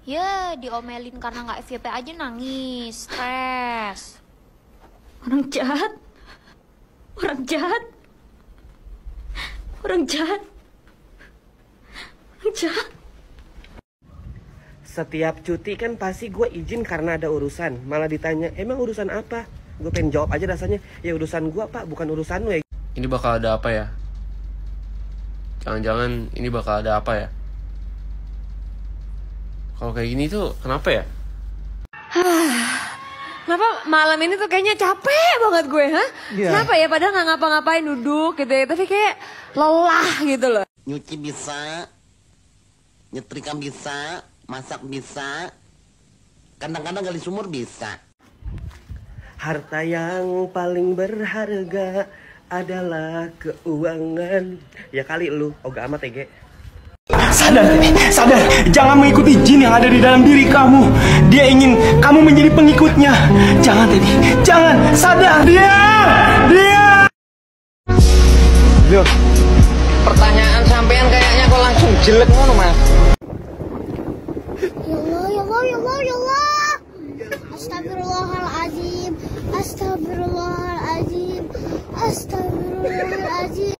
Ya, diomelin karena nggak FYP aja nangis, stres. Orang jahat. Orang jahat. Orang jahat. Orang jahat. Setiap cuti kan pasti gue izin karena ada urusan. Malah ditanya, emang urusan apa? Gue pengen jawab aja rasanya, ya urusan gue pak, bukan urusan lo ya. Ini bakal ada apa ya? Jangan-jangan ini bakal ada apa ya? Kalau kayak gini tuh kenapa ya? Kenapa malam ini tuh kayaknya capek banget gue, ha? Iya. Kenapa ya? Padahal nggak ngapa-ngapain duduk gitu ya, tapi kayak lelah gitu loh. Nyuci bisa, nyetrika bisa, masak bisa, kadang-kadang gali sumur bisa. Harta yang paling berharga adalah keuangan. Ya kali lu, oga amat Ege. Sadar, sadar, jangan mengikuti jin yang ada di dalam diri kamu. Dia ingin kamu menjadi pengikutnya. Jangan, Teddy, jangan, sadar. Dia. Loh, pertanyaan sampean kayaknya kok langsung jelek ngono, Mas. Ya Allah, ya Allah, ya Allah, ya Allah. Astagfirullahaladzim. Astagfirullahaladzim. Astagfirullahaladzim.